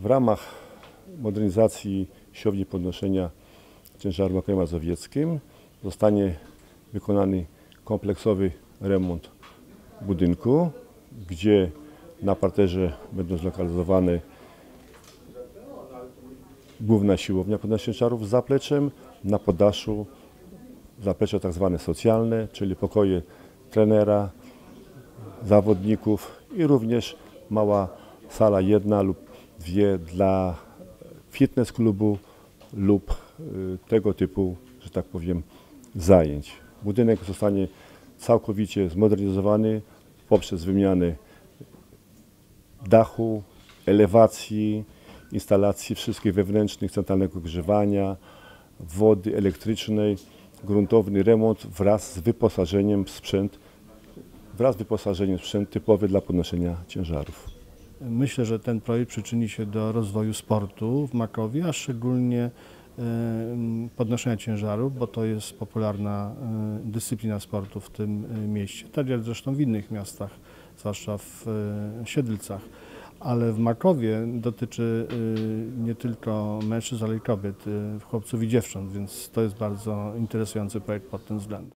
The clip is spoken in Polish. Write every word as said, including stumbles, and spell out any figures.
W ramach modernizacji siłowni podnoszenia ciężaru w Makowie Mazowieckim zostanie wykonany kompleksowy remont budynku, gdzie na parterze będą zlokalizowane główna siłownia podnoszenia ciężarów z zapleczem, na poddaszu zaplecze tak zwane socjalne, czyli pokoje trenera, zawodników i również mała sala jedna lub dwie dla fitness klubu lub tego typu, że tak powiem, zajęć. Budynek zostanie całkowicie zmodernizowany poprzez wymianę dachu, elewacji, instalacji wszystkich wewnętrznych, centralnego ogrzewania, wody elektrycznej, gruntowny remont wraz z wyposażeniem w sprzęt, wraz z wyposażeniem w sprzęt typowy dla podnoszenia ciężarów. Myślę, że ten projekt przyczyni się do rozwoju sportu w Makowie, a szczególnie podnoszenia ciężarów, bo to jest popularna dyscyplina sportu w tym mieście, tak jak zresztą w innych miastach, zwłaszcza w Siedlcach. Ale w Makowie dotyczy nie tylko mężczyzn, ale i kobiet, chłopców i dziewcząt, więc to jest bardzo interesujący projekt pod tym względem.